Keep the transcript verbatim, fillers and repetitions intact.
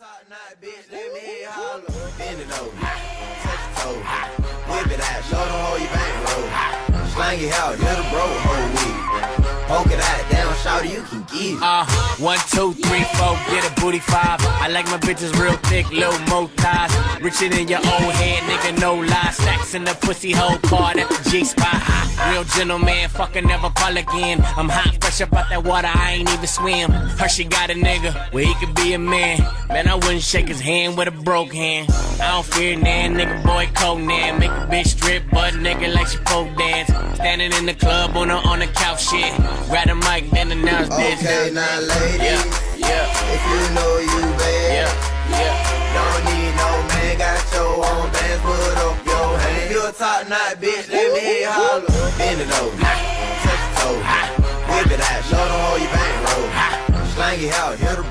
top knot, bitch, let me holler. Bend it over, touch your toe, whip it out, show them how you bang roll. Slang it out, hit a bro, whole week. Poke it out, down, shout you can get it. Uh, one, two, three, four, get a booty five. I like my bitches real thick, little mo thighs. Richer than your old head, nigga, no lies. Stacks in the pussy hole card at the G-spot. Real gentleman, fucking never call again. I'm hot, fresh up out that water, I ain't even swim. Her, she got a nigga, where he could be a man. Man, I wouldn't shake his hand with a broke hand. I don't fear nan, nigga, boy, Conan. Make a bitch strip, butt nigga like she folk dance. Standing in the club on the, on the couch, shit. Grab the mic, then announce this. Okay, now ladies, yeah, yeah. If you know you bad, yeah, yeah. Don't need no man, got your own bands, put up your hand. If you a top knot, bitch, let me holler. Bend it over, touch your toe, whip it out, show them how you bang roll. Slang it out, hit a